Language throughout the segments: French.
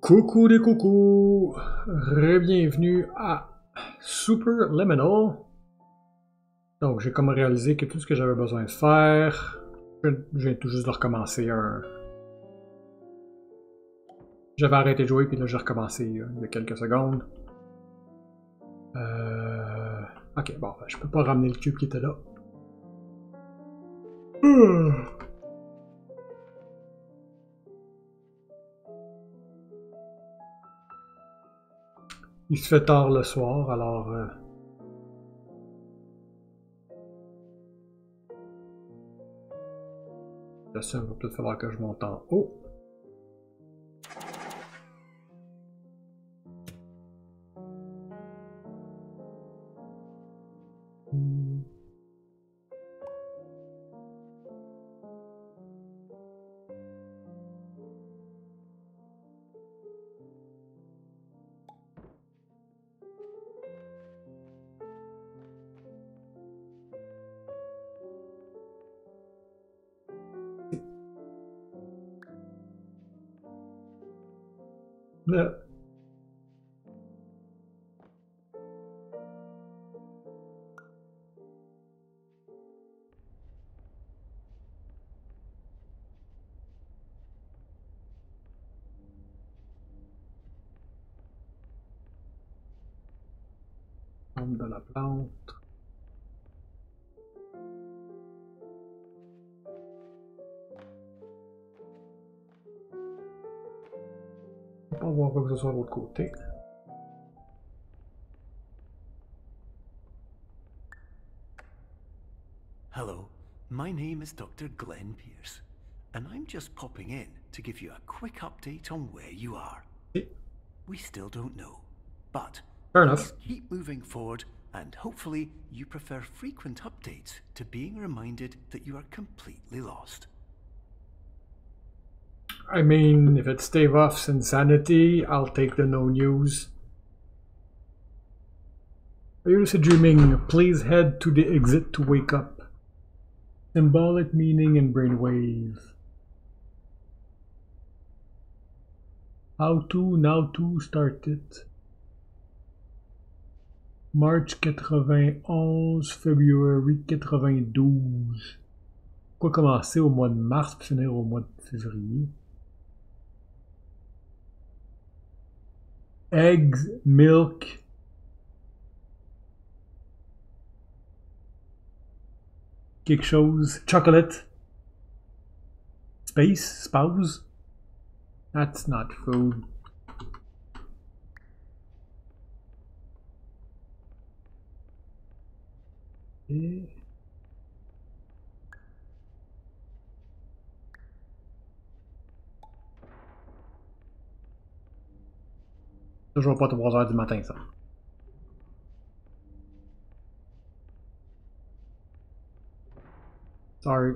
Coucou des coucous! Bienvenue à Super Liminal. Donc j'ai comme réalisé que tout ce que j'avais besoin de faire, je viens tout juste de recommencer un... J'avais arrêté de jouer puis là j'ai recommencé il y a quelques secondes. Ok, bon, je peux pas ramener le cube qui était là. Il se fait tard le soir, alors... là, ça va peut-être falloir que je monte en haut. Là. Tombe de la plante. On va voir quoi que ce soit de l'autre côté. Hello, my name is Dr. Glenn Pierce, and I'm just popping in to give you a quick update on where you are. We still don't know, but Fair enough. keep moving forward, and hopefully you prefer frequent updates to being reminded that you are completely lost. I mean, if it's Stave Off's insanity, I'll take the no news. Are you lucid dreaming? Please head to the exit to wake up. Symbolic meaning and brainwave. How to, now to, start it. March 91, February 92. Pourquoi commencer au mois de mars puis finir au mois de février? Eggs, milk. Quelque chose. Chocolate. Space? Spouse? That's not food. Et... toujours pas 3 heures du matin, ça. Sorry.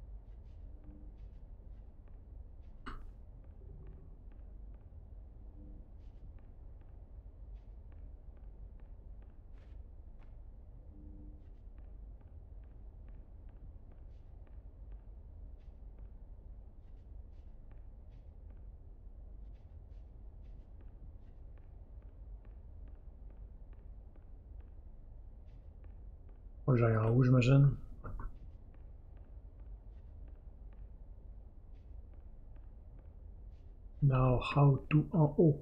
Faut que j'aille en haut, j'imagine. Now, how to en haut.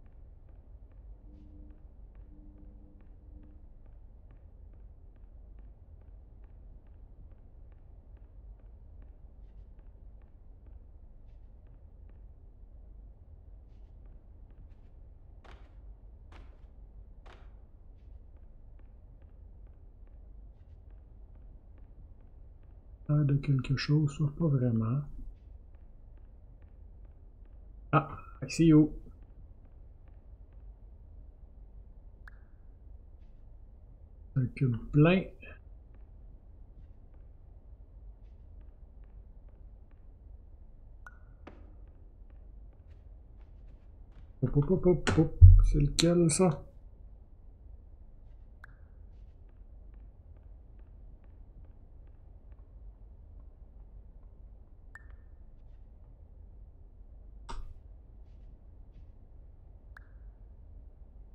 De quelque chose, sauf pas vraiment. Ah, I see you. Un cube plein. Hop, hop, hop, hop, hop. C'est lequel, ça?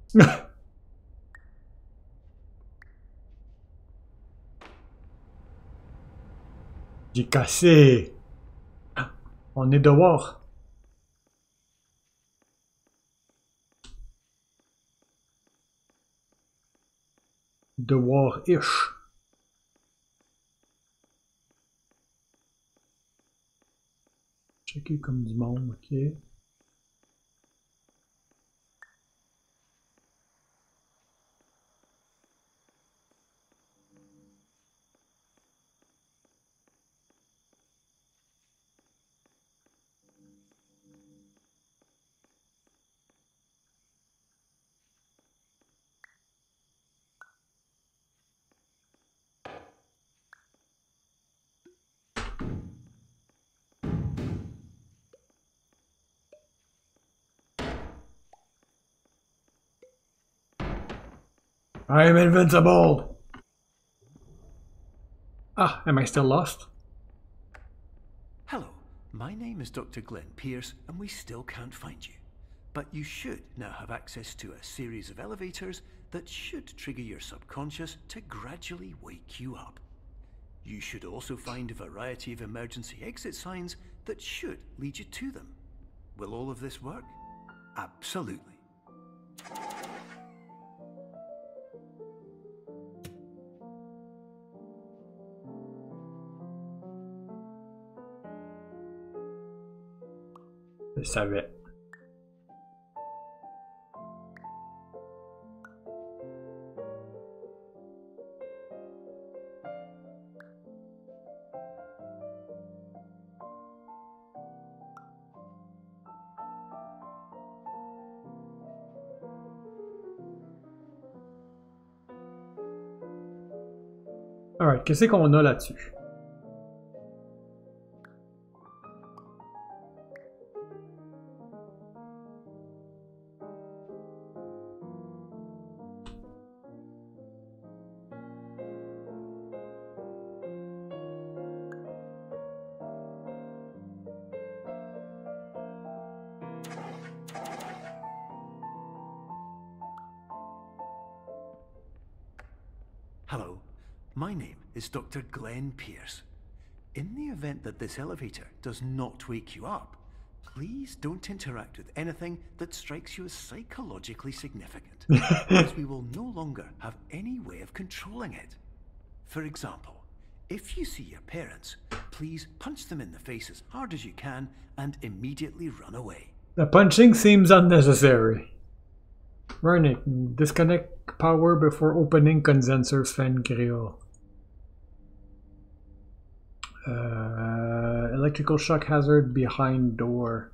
J'ai cassé. On est dehors. Dehors-ish. Checker comme du monde, ok. I'm invincible! Ah, am I still lost? Hello, my name is Dr. Glenn Pierce, and we still can't find you. But you should now have access to a series of elevators that should trigger your subconscious to gradually wake you up. You should also find a variety of emergency exit signs that should lead you to them. Will all of this work? Absolutely. Je savais. Alright, qu'est-ce qu'on a là-dessus? Hello, my name is Dr. Glenn Pierce. In the event that this elevator does not wake you up, please don't interact with anything that strikes you as psychologically significant, as we will no longer have any way of controlling it. For example, if you see your parents, please punch them in the face as hard as you can and immediately run away. The punching seems unnecessary. Vernick, disconnect power before opening condenser fan grill. Electrical shock hazard behind door.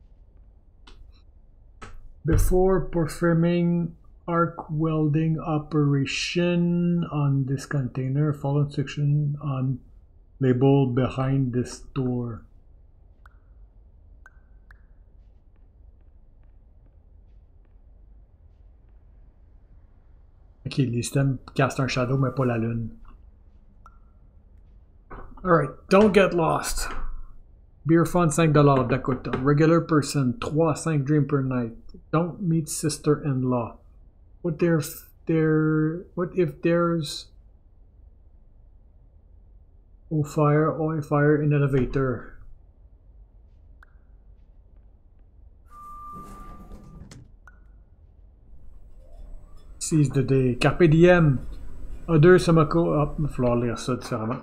Before performing arc welding operation on this container, follow instruction on label behind this door. Ok, les systèmes castent un shadow, mais pas la lune. Alright, don't get lost. Beer fund $5 Dakota. Regular person 3-5 dream per night. Don't meet sister-in-law. What if there's oil fire in elevator? Seize the day. Carpe diem. Other Samako. Ah, il va falloir lire ça différemment.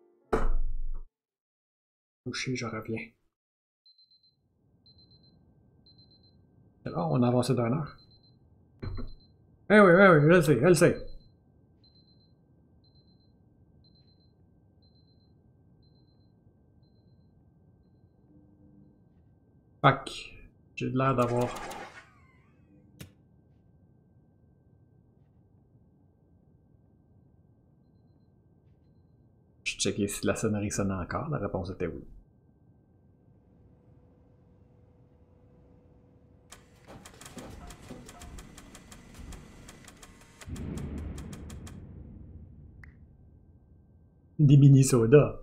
Couché, je reviens. Alors, on a avancé d'une heure. Eh oui, je le sais, je le sais. Fuck. J'ai l'air d'avoir... Je checkais si la sonnerie sonnait encore. La réponse était oui. Des mini sodas.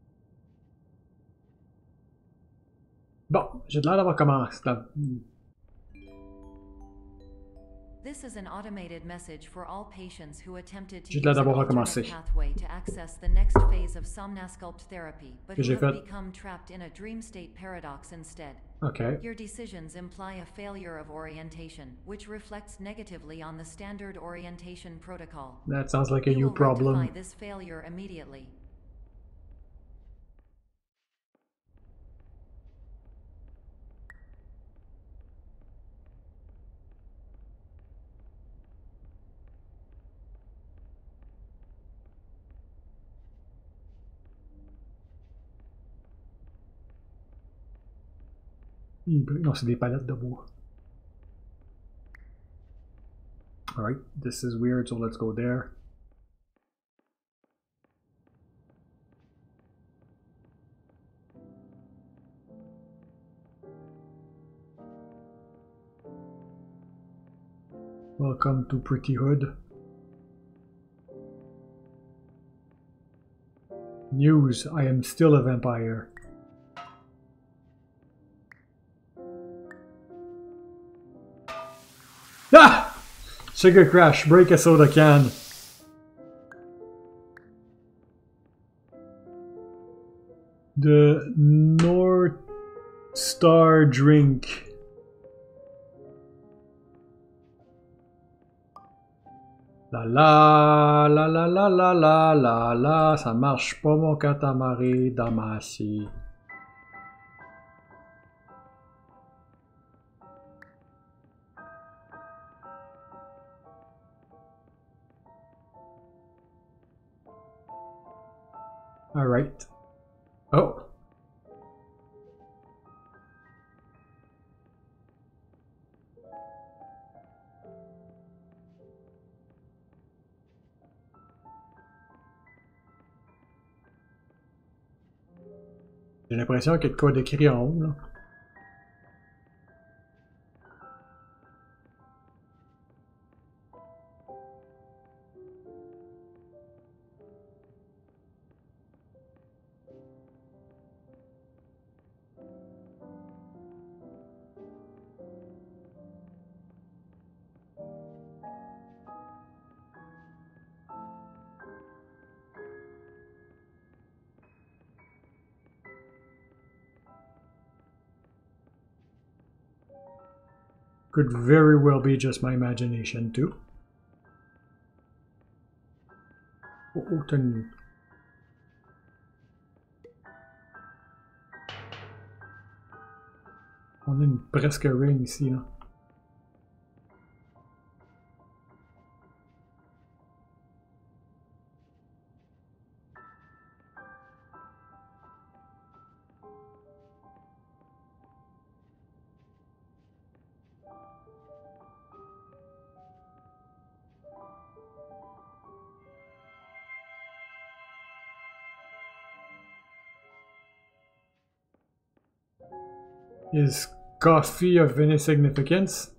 Bon, j'ai l'air d'avoir commencé. This is an automated message for all patients who attempted to J'ai use an d'abord alternate recommencer. pathway to access the next phase of Somnasculpt therapy, but Que who j'ai have fait. become trapped in a dream state paradox instead. Okay. Your decisions imply a failure of orientation, which reflects negatively on the standard orientation protocol. That sounds like a You you will problem. rectify this failure immediately. Non, c'est des palettes de bois. Alright, this is weird, so let's go there. Welcome to Pretty Hood. News, I am still a vampire. Ah! Sugar crash, break a soda can. The North Star drink. La la la la la la la la la, ça marche pas mon Katamari Damacy. Alright. Oh. J'ai l'impression qu'il y a de quoi d'écrit en haut, là. Could very well be just my imagination, too. Oh, oh, t'as une... On a une presque ring ici, là. Is coffee of any significance?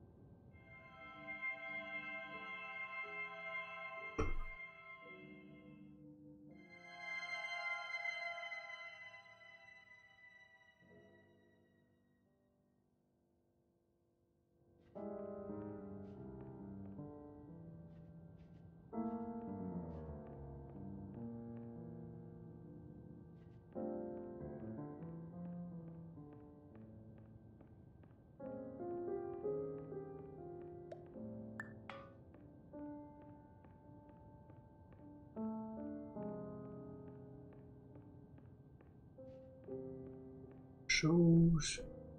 Chose.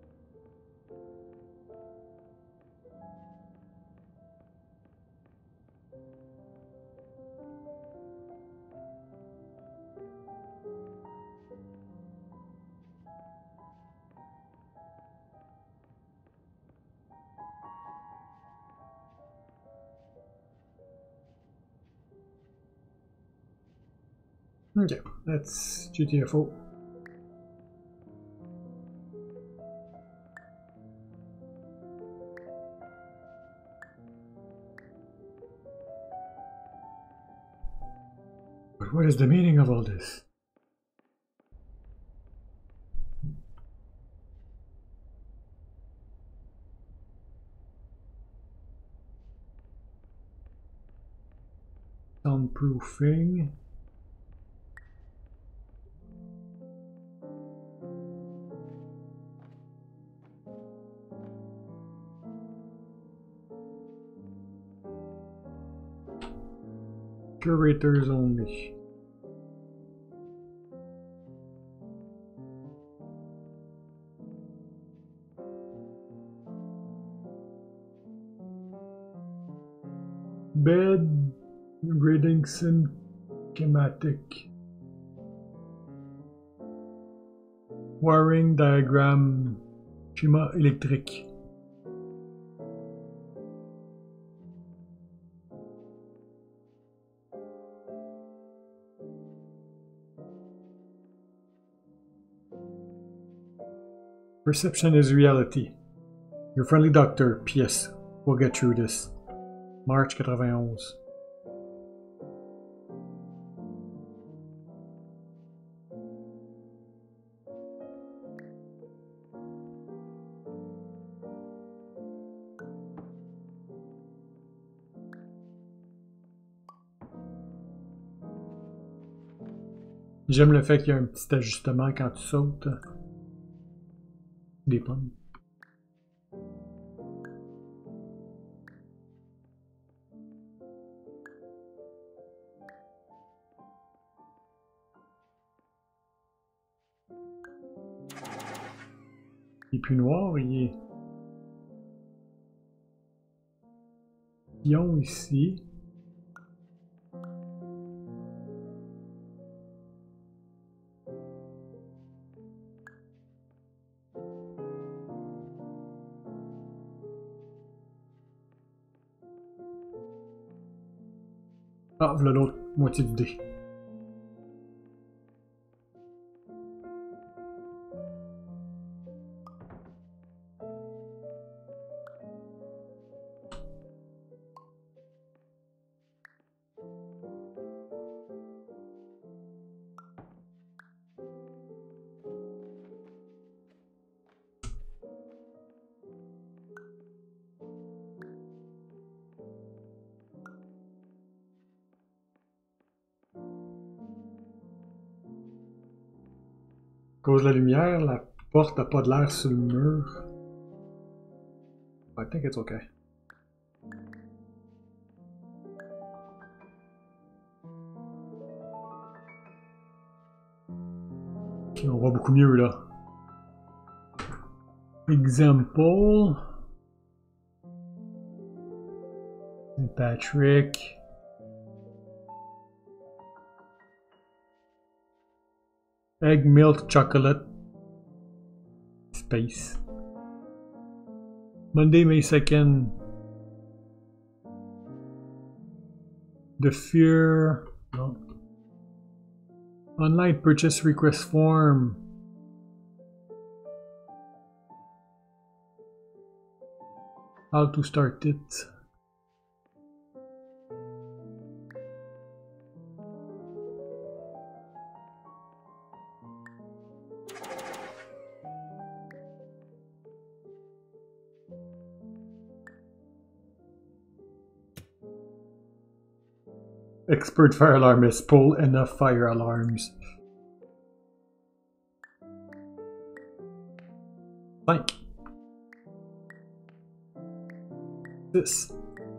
Okay, that's GTFO. But what is the meaning of all this? Soundproofing. Curators only. Bed reading schematic. Wiring diagram. Schéma électrique. Perception is reality. Your friendly doctor, PS. We'll get through this. March 91. J'aime le fait qu'il y a un petit ajustement quand tu sautes. Des pommes. Il est plus noir, il est... Ion ici. Ah, voilà l'autre moitié du dé. À cause de la lumière, la porte n'a pas de l'air sur le mur. I think it's okay. Ok, on voit beaucoup mieux là. Example. Saint Patrick. Egg, milk, chocolate. Space. Monday, May 2nd. The Fear. No. Online purchase request form. How to start it. Expert fire alarmist, pull enough fire alarms. 5. 6.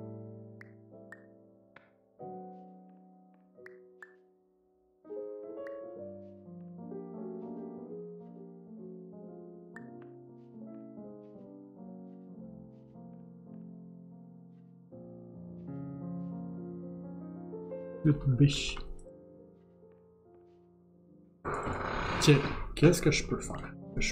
Biche. Tiens, qu'est-ce que je peux faire?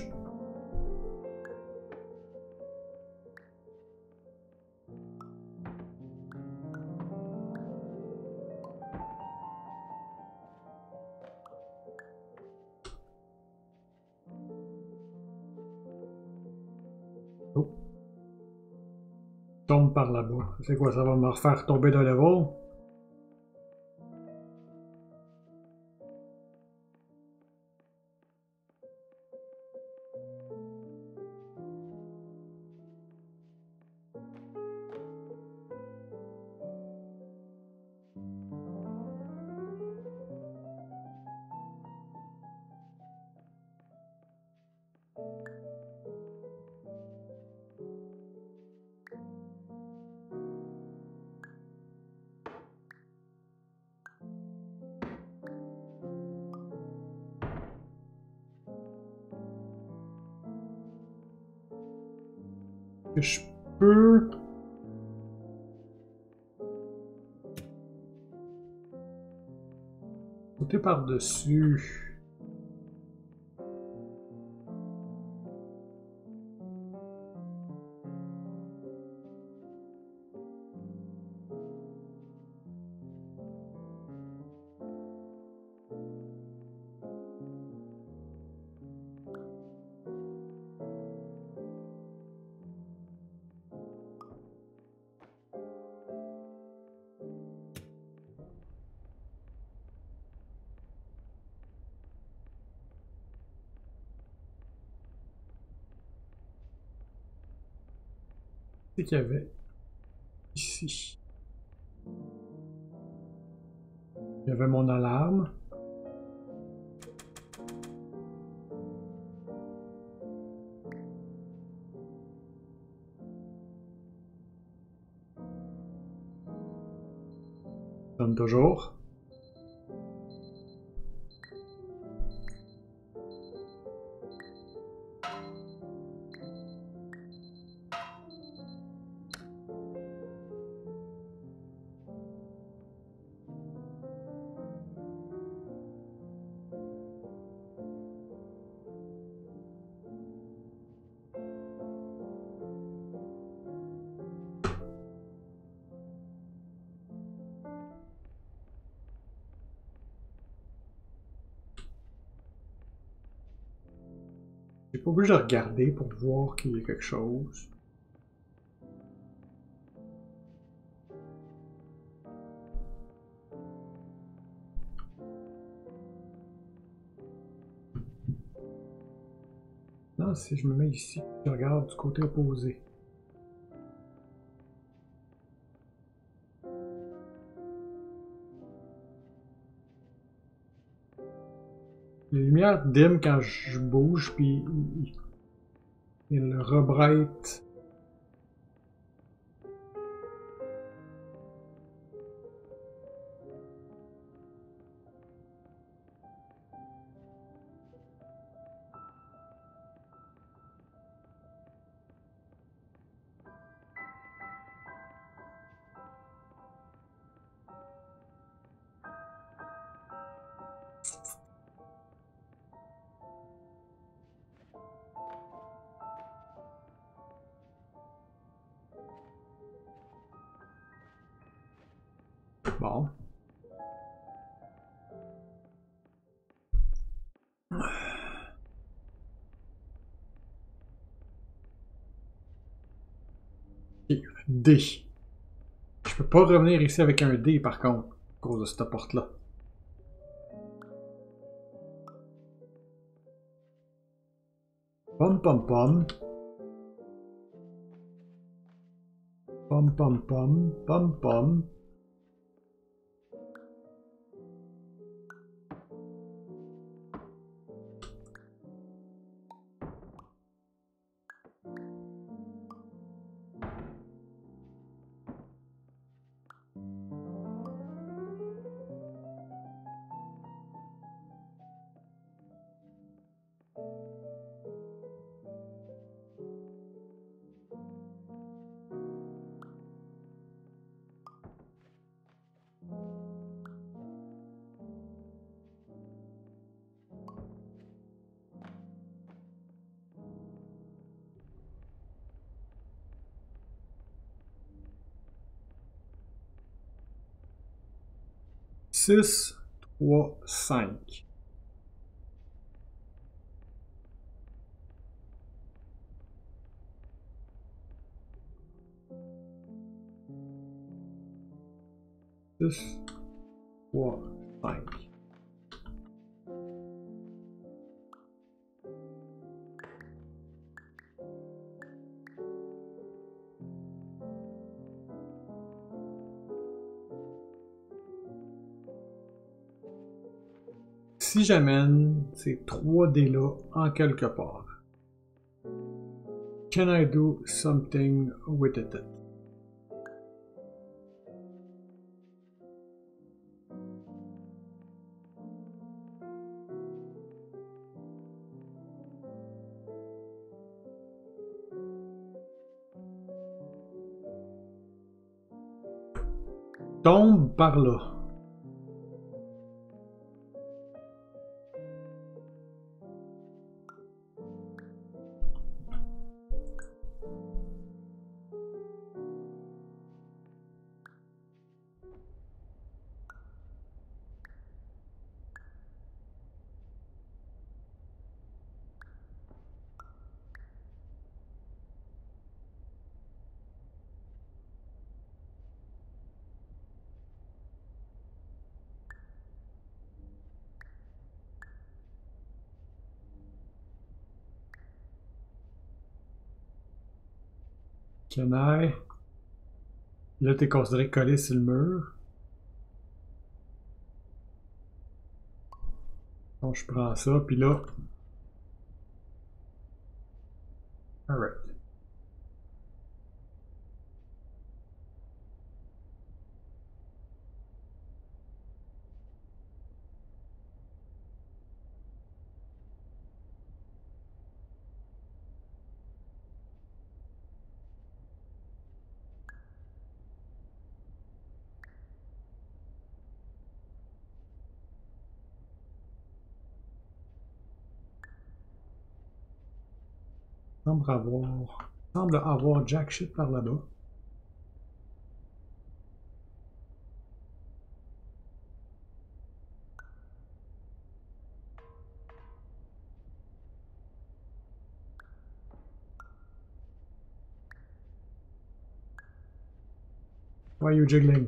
Oh. Tombe par là-bas. C'est quoi, ça va me refaire tomber d'un level? Que je peux... sauter par-dessus. C'est qu'il y avait ici. Il y avait mon alarme. Comme toujours. J'ai pas obligé de regarder pour voir qu'il y a quelque chose. Non, si je me mets ici, je regarde du côté opposé. Les lumières dim quand je bouge, puis il rebright. Bon. Et D. Je peux pas revenir ici avec un D par contre, à cause de cette porte-là. Pom pom pom. Pom pom pom. Pom pom. Six, 3, 5. Six, 3, 5. Si j'amène ces 3 dés-là en quelque part, can I do something with it? tombe par là. Canaille. Là, t'es considéré collé sur le mur. Donc, je prends ça, puis là... Alright. Semble avoir jack shit par là-bas. Why are you jiggling?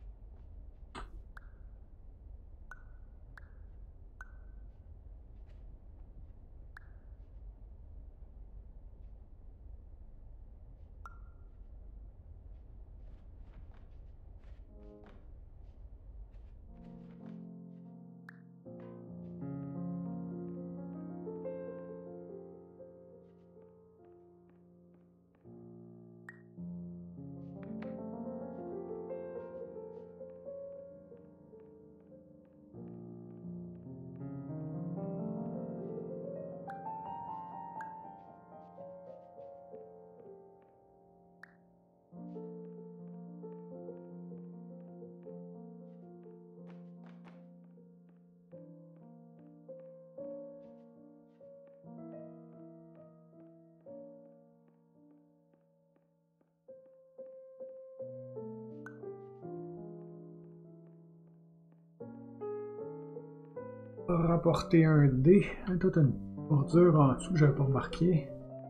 Rapporter un dé. Toi, t'as une bordure en dessous que j'avais pas remarqué.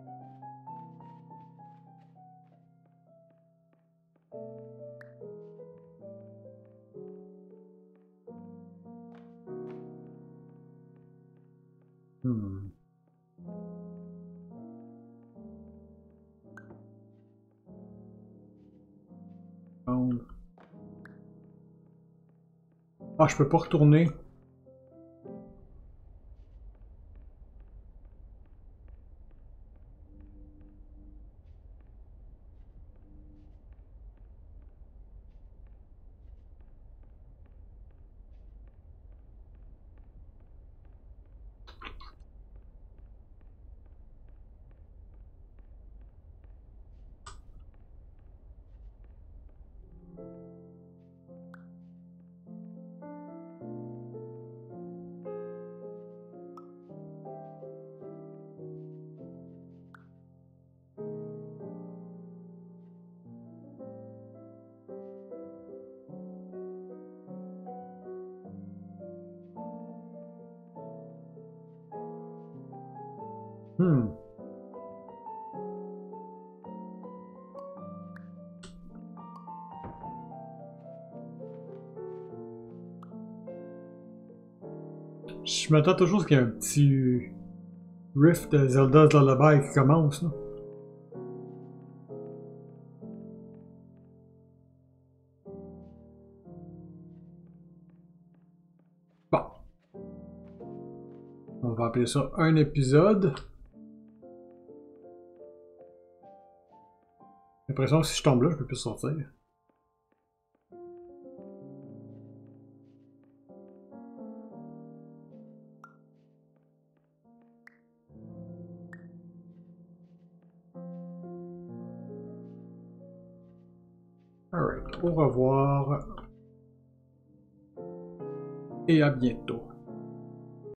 Ah, je peux pas retourner. Je m'attends toujours à ce qu'il y ait un petit riff de Zelda's Lullaby qui commence, là. Bon. On va appeler ça un épisode. J'ai l'impression que si je tombe là, je peux plus sortir. Alright, au revoir. et à bientôt.